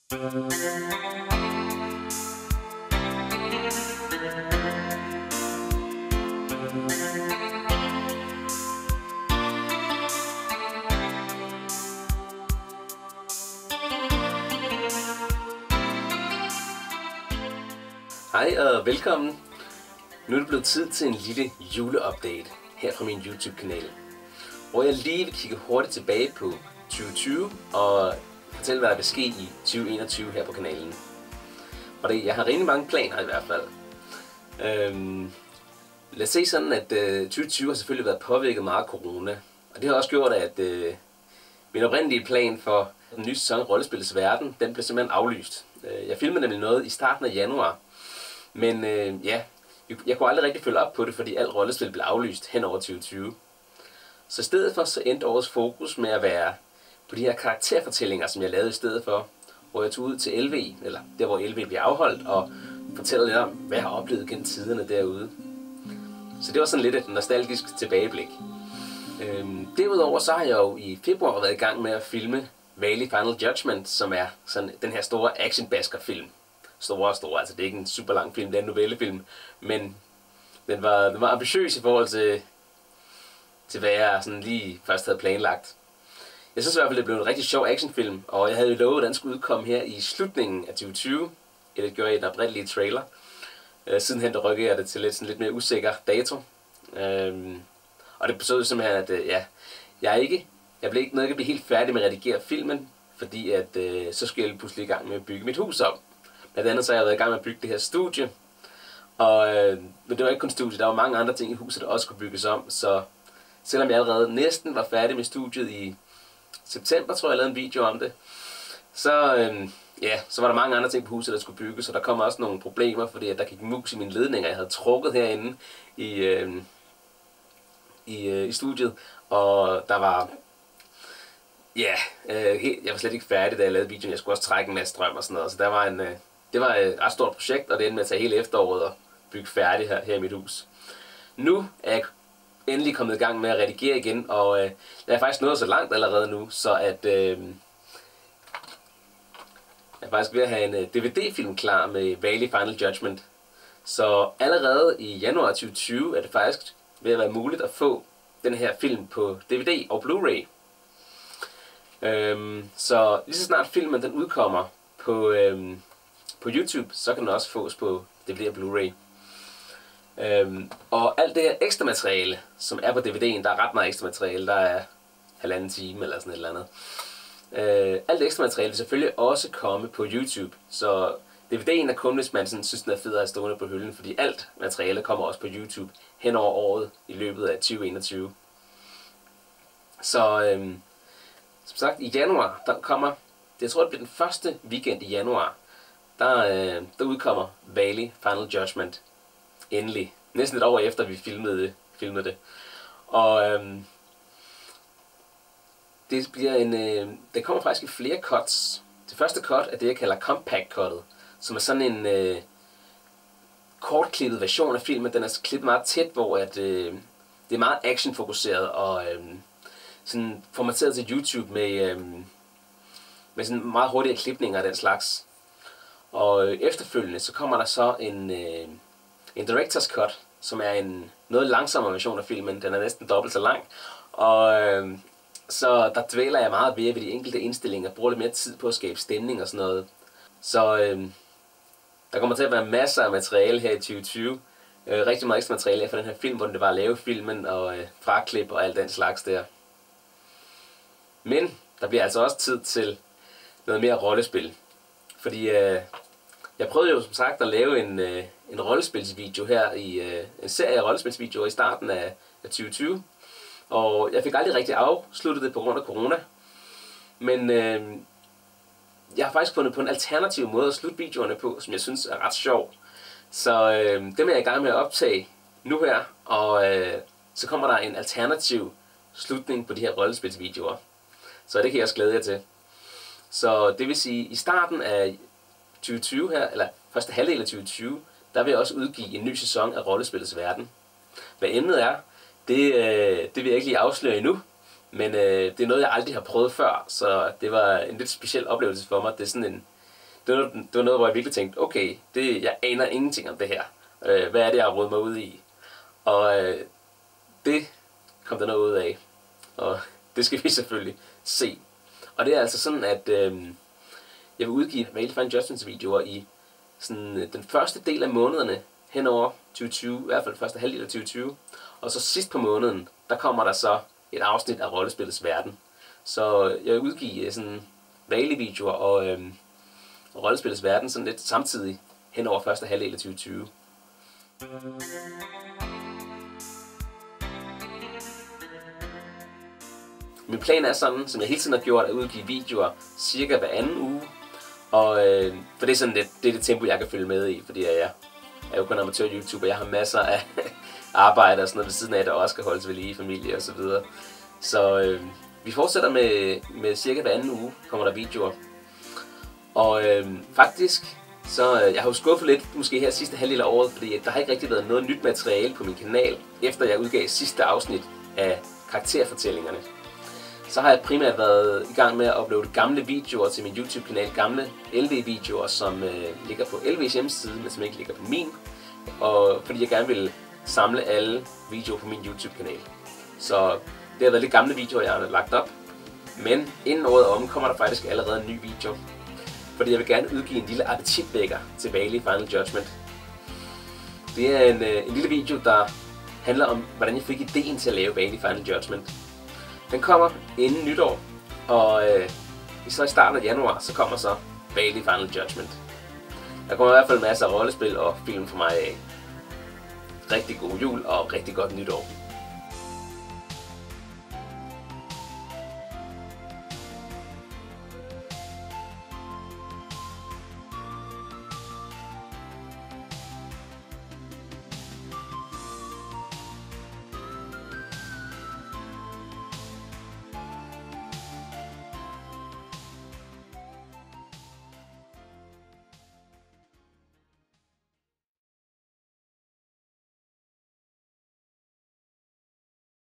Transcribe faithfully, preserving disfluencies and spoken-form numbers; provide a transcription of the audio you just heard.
Hej og velkommen. Nu er det blevet tid til en lille juleupdate her fra min YouTube-kanal, hvor jeg lige vil kigge hurtigt tilbage på tyve tyve og fortælle, hvad der vil ske i tyve enogtyve her på kanalen. Og det, jeg har rigtig mange planer i hvert fald. Øhm, lad os se sådan, at øh, tyve tyve har selvfølgelig været påvirket meget af corona. Og det har også gjort, at øh, min oprindelige plan for den nye sæson af Rollespillets Verden, den blev simpelthen aflyst. Jeg filmede nemlig noget i starten af januar. Men øh, ja, jeg kunne aldrig rigtig følge op på det, fordi alt rollespil blev aflyst hen over tyve tyve. Så i stedet for, så endte årets fokus med at være på de her karakterfortællinger, som jeg lavede i stedet for, hvor jeg tog ud til L V, eller der hvor L V bliver afholdt, og fortæller lidt om, hvad jeg har oplevet gennem tiderne derude. Så det var sådan lidt et nostalgisk tilbageblik. Øhm, derudover så har jeg jo i februar været i gang med at filme Valie Final Judgment, som er sådan den her store action-basker-film. Store og store, altså det er ikke en super lang film, det er en novellefilm, men den var, den var ambitiøs i forhold til, til hvad jeg sådan lige først havde planlagt. Jeg synes i hvert fald, det blev en rigtig sjov actionfilm, og jeg havde jo lovet, at den skulle udkomme her i slutningen af tyve tyve, eller det gjorde jeg i den oprindelige trailer. Øh, sidenhen der rykkede jeg det til lidt, sådan lidt mere usikker dato. Øhm, og det betød simpelthen, at øh, ja, jeg ikke, jeg blev ikke nødt til at blive helt færdig med at redigere filmen, fordi at øh, så skulle jeg pludselig i gang med at bygge mit hus op. Blandt andet så har jeg været i gang med at bygge det her studie, og, øh, men det var ikke kun studie, der var mange andre ting i huset, der også skulle bygges om, så selvom jeg allerede næsten var færdig med studiet i september, tror jeg, jeg lavede en video om det, så, øh, ja, så var der mange andre ting på huset, der skulle bygges, og der kom også nogle problemer, fordi at der gik mus i mine ledninger, jeg havde trukket herinde i, øh, i, øh, i studiet, og der var... Ja, øh, jeg var slet ikke færdig, da jeg lavede videoen. Jeg skulle også trække en masse strøm og sådan noget. Så der var en, øh, det var et ret stort projekt, og det endte med at tage hele efteråret og bygge færdigt her, her i mit hus. Nu er jeg endelig kommet i gang med at redigere igen, og øh, jeg er faktisk nået så langt allerede nu, så at øh, jeg er faktisk ved at have en øh, D V D-film klar med Valie Final Judgment. Så allerede i januar tyve tyve er det faktisk ved at være muligt at få den her film på D V D og Blu-ray. Øhm, så lige så snart filmen den udkommer på, øhm, på YouTube, så kan den også fås på D V D og Blu-ray. Øhm, og alt det her ekstra materiale, som er på D V D'en, der er ret meget ekstra materiale, der er halvanden time eller sådan et eller andet. Øh, alt det ekstra materiale vil selvfølgelig også komme på YouTube, så D V D'en er kun, hvis man sådan, synes, den er fed at have stående på hylden, fordi alt materiale kommer også på YouTube hen over året i løbet af tyve enogtyve. Så... Øhm, Som sagt, i januar, der kommer, jeg tror det bliver den første weekend i januar, der, øh, der udkommer Valie Final Judgment endelig. Næsten et år efter vi filmede det. Filmede det. Og øh, det bliver en, øh, det kommer faktisk i flere cuts. Det første cut er det jeg kalder compact cuttet, som er sådan en øh, kortklippet version af filmen. Den er klippet meget tæt, hvor at, øh, det er meget actionfokuseret og øh, sådan formateret til YouTube med, øhm, med sådan meget hurtige klipninger af den slags. Og øh, efterfølgende så kommer der så en, øh, en Director's Cut, som er en noget langsommere version af filmen. Den er næsten dobbelt så lang. Og øh, så der dvæler jeg meget ved ved de enkelte indstillinger, bruger lidt mere tid på at skabe stemning og sådan noget. Så øh, der kommer til at være masser af materiale her i tyve tyve. Øh, rigtig meget ekstra materiale for den her film, hvor det var at lave filmen og øh, fraklip og alt den slags der. Men der bliver altså også tid til noget mere rollespil. Fordi øh, jeg prøvede jo som sagt at lave en, øh, en rollespilsvideo her i øh, en serie af rollespilsvideoer i starten af, af tyve tyve. Og jeg fik aldrig rigtig afsluttet det på grund af corona. Men øh, jeg har faktisk fundet på en alternativ måde at slutte videoerne på, som jeg synes er ret sjov. Så øh, dem er jeg i gang med at optage nu her. Og øh, så kommer der en alternativ slutning på de her rollespilsvideoer. Så det kan jeg også glæde jer til. Så det vil sige, at i starten af tyve tyve her, eller første halvdel af tyve tyve, der vil jeg også udgive en ny sæson af Rollespillets Verden. Hvad emnet er, det, øh, det vil jeg ikke lige afsløre endnu, men øh, det er noget, jeg aldrig har prøvet før, så det var en lidt speciel oplevelse for mig. Det er sådan en, det, var, det var noget, hvor jeg virkelig tænkte, okay, det, jeg aner ingenting om det her. Øh, hvad er det, jeg har rodet mig ud i? Og øh, det kom der noget ud af, og det skal vi selvfølgelig se. Og det er altså sådan, at øh, jeg vil udgive Value Final Judgments videoer i sådan, den første del af månederne henover tyve tyve, i hvert fald første halvdel af tyve tyve. Og så sidst på måneden, der kommer der så et afsnit af rollespillets verden. Så jeg vil udgive sådan Value-videoer og øh, rollespillets verden sådan lidt samtidig henover første halvdel af tyve tyve. Min plan er sådan, som jeg hele tiden har gjort, at udgive videoer cirka hver anden uge. Og øh, for det er sådan det, det er det tempo, jeg kan følge med i, fordi jeg er jo kun amatør-YouTuber. Jeg har masser af arbejde og sådan noget ved siden af, der også skal holdes ved lige i familie og så videre. Så øh, vi fortsætter med, med cirka hver anden uge, kommer der videoer. Og øh, faktisk, så øh, jeg har jo skuffet lidt, måske her sidste halvdel af året, fordi der har ikke rigtig været noget nyt materiale på min kanal, efter jeg udgav sidste afsnit af karakterfortællingerne. Så har jeg primært været i gang med at uploade gamle videoer til min YouTube-kanal, gamle L V-videoer, som øh, ligger på L V's hjemmeside, men som ikke ligger på min. Og fordi jeg gerne vil samle alle videoer på min YouTube-kanal. Så det har været lidt gamle videoer, jeg har lagt op. Men inden året om, kommer der faktisk allerede en ny video. Fordi jeg vil gerne udgive en lille appetitvækker til Value Final Judgment. Det er en, øh, en lille video, der handler om, hvordan jeg fik ideen til at lave Value Final Judgment. Den kommer inden nytår, og øh, så i starten af januar, så kommer så Value Final Judgment. Der kommer i hvert fald masser af rollespil og film for mig af. Rigtig god jul og rigtig godt nytår.